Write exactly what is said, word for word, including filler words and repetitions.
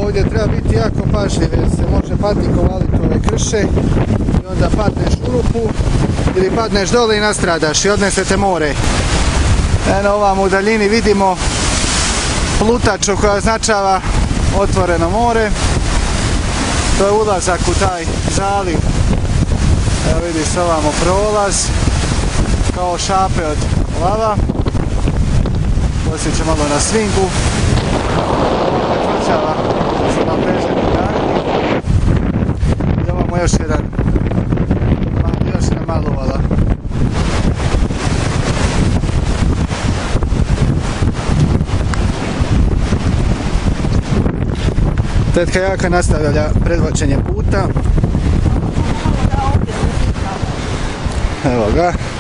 ovdje treba biti jako pažljiv jer se može patnik ovaliti ove krše i onda padneš u rupu ili padneš dole i nastradaš i odnesete more. Eno ovam u daljini vidimo plutaču koja označava otvoreno more. To je ulazak u taj zaliv. Evo vidi se ovamo prolaz kao šape od lava. Poslije će malo na svingu. Tvrđava su nam preženi dani. I ovamo još jedan, još jedna malo vala. Tetka Jaka nastavlja predvođenje puta. Evo ga.